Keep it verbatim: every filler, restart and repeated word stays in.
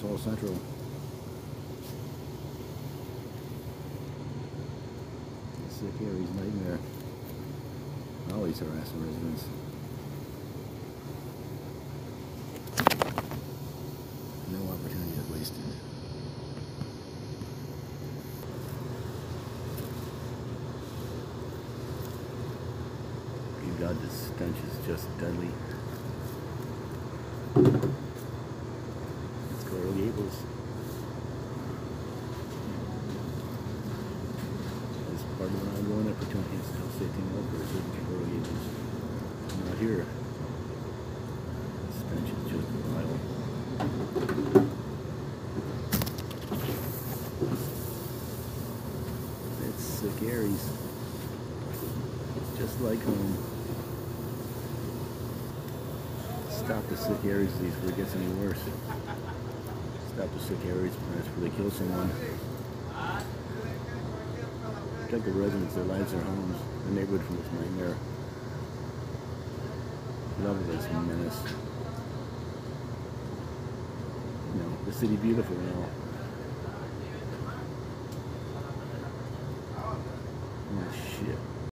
all central. The sick Aries nightmare. Always harassing residents. No opportunity is wasted. Good God, this stench is just deadly. It's Coral Gables. As part of an ongoing effort to enhance health, safety, and welfare serving Coral Gables. I'm not here. The stench is just vile. It's sick Aries. Just like home. Stop the sick Aries disease before it gets any worse. Stop the sick Aries plants before they kill someone. Protect the residents, their lives, their homes, the neighborhood from this nightmare. Love this menace. You know, the city beautiful and all.